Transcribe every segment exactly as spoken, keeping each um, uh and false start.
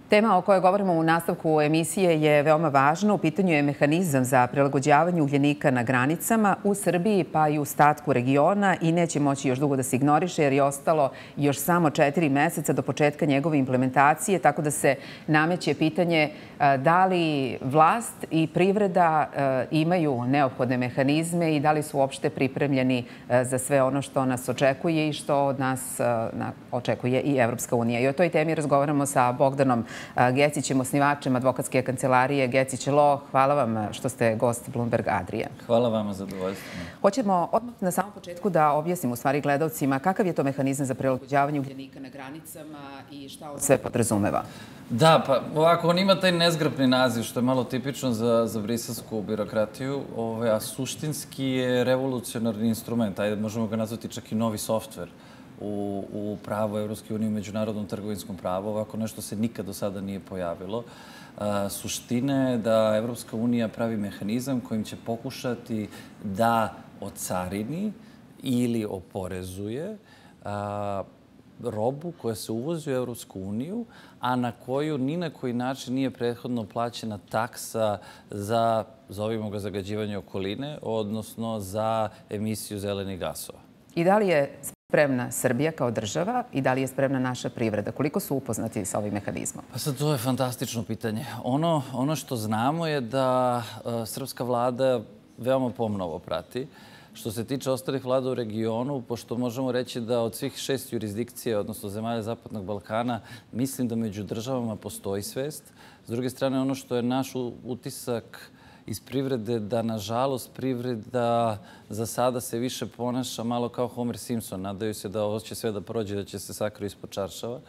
Tema o kojoj govorimo u nastavku emisije je veoma važna. U pitanju je mehanizam za prilagođavanje ugljenika na granicama u Srbiji pa i u ostatku regiona i neće moći još dugo da se ignoriše jer je ostalo još samo četiri meseca do početka njegove implementacije, tako da se nameće pitanje da li vlast i privreda imaju neophodne mehanizme i da li su uopšte pripremljeni za sve ono što nas očekuje i što od nas očekuje i Evropska unija. I o toj temi razgovaramo sa Bogdanom Gecićem, osnivačem advokatske kancelarije Gecić Law. Hvala vam što ste gost Bloomberg Adrije. Hvala vama za zadovoljstvo. Hoćemo odmah na samom početku da objasnimo u stvari gledalcima kakav je to mehanizam za prilagođavanje ugljenika na granicama i šta on sve podrazumeva. Da, pa ovako, on ima taj nezgrapni naziv, što je malo tipično za, za briselsku birokratiju, ove, a suštinski je revolucionarni instrument. Ajde, možemo ga nazvati čak i novi softver u, u pravu Evropske unije, u međunarodnom trgovinskom pravu. Ovako nešto se nikad do sada nije pojavilo. A, suština je da Evropska unija pravi mehanizam kojim će pokušati da ocarini ili oporezuje a, robu koja se uvozi u Evropsku uniju, a na koju ni na koji način nije prethodno plaćena taksa za, zovimo ga, zagađivanje okoline, odnosno za emisiju zelenih gasova. I da li je spremna Srbija kao država i da li je spremna naša privreda? Koliko su upoznati sa ovim mehanizmom? Pa sad, to je fantastično pitanje. Ono, ono što znamo je da uh, srpska vlada veoma pomno ovo prati. Što se tiče ostalih vlada u regionu, pošto možemo reći da od svih šest jurisdikcije, odnosno zemalja Zapadnog Balkana, mislim da među državama postoji svest. S druge strane, ono što je naš utisak iz privrede, da nažalost privreda za sada se više ponaša malo kao Homer Simpson. Nadaju se da ovo će sve da prođe, da će se sakrio ispod čaršava.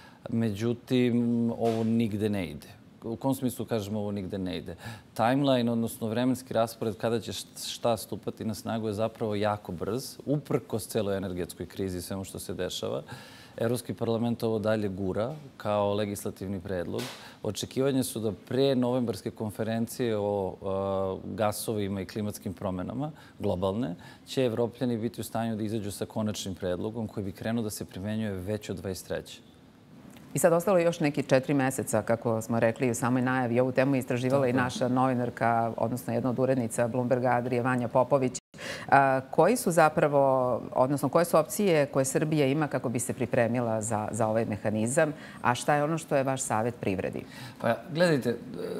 Međutim, ovo nigde ne ide. U kom smislu kažemo ovo nigde ne ide? Timeline, odnosno vremenski raspored kada će šta stupati na snagu je zapravo jako brz, uprkos celoj energetskoj krizi i svemu što se dešava. Evropski parlament ovo dalje gura kao legislativni predlog. Očekivanje su da pre novembarske konferencije o gasovima i klimatskim promenama, globalne, će Evropljani biti u stanju da izađu sa konačnim predlogom koji bi krenuo da se primenjuje već od dvadeset treće I sad ostalo je još neki četiri meseca, kako smo rekli u samoj najavi. Ovu temu istraživala i naša novinarka, odnosno jedna od urednica Bloomberg Adrije, Vanja Popović. Koji su zapravo, odnosno koje su opcije koje Srbija ima kako bi se pripremila za, za ovaj mehanizam, a šta je ono što je vaš savjet privredi? Pa gledajte,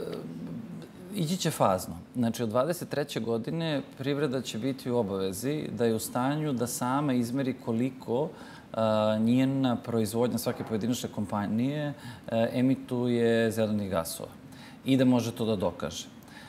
ići će fazno. Znači, od dvadeset treće godine privreda će biti u obavezi da je u stanju da sama izmeri koliko njena proizvodnja svake pojedinačne kompanije emituje zelenih gasova i da može to da dokaže.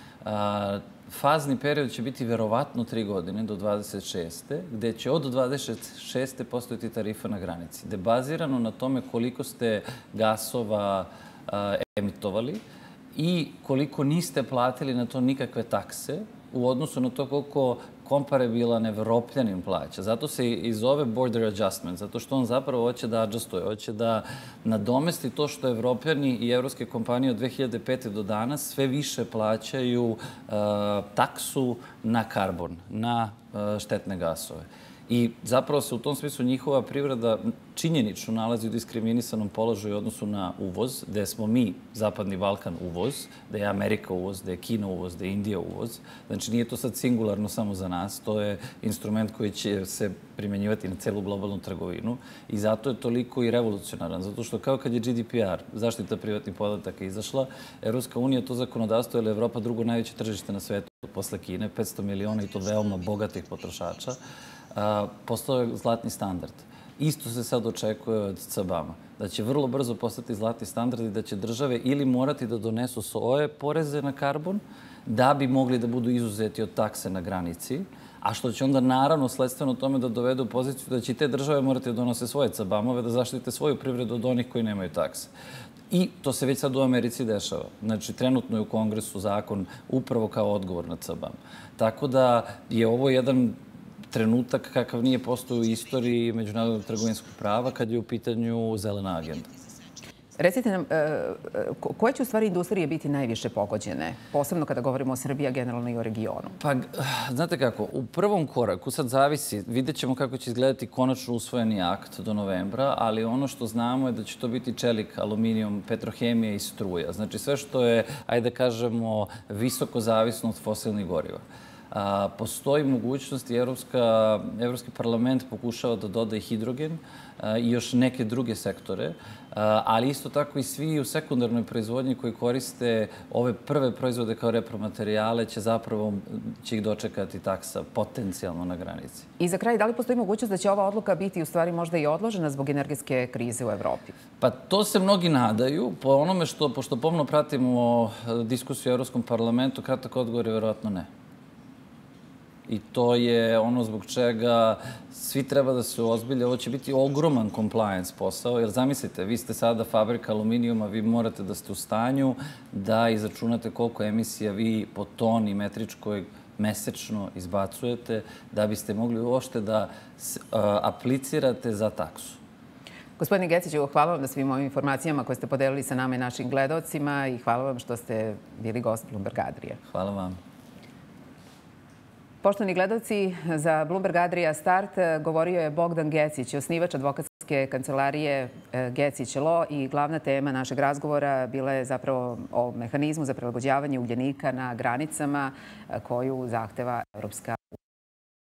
Fazni period će biti verovatno tri godine do dvadeset šeste gde će od dvadeset šeste postojati tarifa na granici, gde bazirano na tome koliko ste gasova emitovali i koliko niste platili na to nikakve takse u odnosu na to koliko komparabilan Evropljanin plaća. Zato se i zove border adjustment, zato što on zapravo hoće da adjustuje, hoće da nadomesti to što Evropljani i evropske kompanije od dve hiljade pete do danas sve više plaćaju uh, taksu na karbon, na uh, štetne gasove. I zapravo se u tom smislu njihova privreda činjenično nalazi u diskriminisanom položaju u odnosu na uvoz, gde smo mi, Zapadni Balkan, uvoz, da je Amerika uvoz, da je Kina uvoz, da je Indija uvoz. Znači, nije to sad singularno samo za nas, to je instrument koji će se primjenjivati na celu globalnu trgovinu i zato je toliko i revolucionaran, zato što kao kad je G D P R, zaštita privatnih podataka, izašla, Evropska unija to zakonodavstvo ili Evropa drugo najveće tržište na svetu posle Kine, petsto miliona i to veoma bogatih potrošača, postao je zlatni standard. Isto se sad očekuje od C B A M-a, da će vrlo brzo postati zlatni standard i da će države ili morati da donesu svoje poreze na karbon da bi mogli da budu izuzeti od takse na granici, a što će onda naravno sledstveno tome da dovede u poziciju da će i te države morati da donose svoje C B A M-ove, da zaštite svoju privredu od onih koji nemaju takse. I to se već sad u Americi dešava. Znači, trenutno je u Kongresu zakon upravo kao odgovor na C B A M. Tako da je ovo jedan trenutak kakav nije postojao u istoriji međunarodnog trgovinskog prava kad je u pitanju zelena agenda. Recite nam, koje će u stvari industrije biti najviše pogođene, posebno kada govorimo o Srbiji, a generalno i o regionu? Pa, znate kako, u prvom koraku, sad zavisi, vidjet ćemo kako će izgledati konačno usvojeni akt do novembra, ali ono što znamo je da će to biti čelik, aluminijum, petrohemija i struja. Znači sve što je, ajde da kažemo, visoko zavisno od fosilnih goriva. Postoji mogućnost i Evropski parlament pokušava da doda i hidrogen i još neke druge sektore, ali isto tako i svi u sekundarnoj proizvodnji koji koriste ove prve proizvode kao repromaterijale će zapravo će ih dočekati taksa potencijalno na granici. I za kraj, da li postoji mogućnost da će ova odluka biti u stvari možda i odložena zbog energetske krize u Evropi? Pa to se mnogi nadaju. Po onome što, pošto pomno pratimo diskusiju u Evropskom parlamentu, kratak odgovor je verovatno ne. I to je ono zbog čega svi treba da se ozbilje. Ovo će biti ogroman compliance posao, jer zamislite, vi ste sada fabrika aluminijuma, vi morate da ste u stanju da izračunate koliko emisija vi po toni metričkoj mesečno izbacujete da biste mogli uopšte da aplicirate za taksu. Gospodine Geciću, hvala vam na svim ovim informacijama koje ste podelili sa nama i našim gledaocima i hvala vam što ste bili gost Bloomberg Adrije. Hvala vam. Poštovani gledalci, za Bloomberg Adria Start govorio je Bogdan Gecić, osnivač advokatske kancelarije Gecić Law, i glavna tema našeg razgovora bila je zapravo o mehanizmu za prilagođavanje ugljenika na granicama koju zahteva Evropska unija.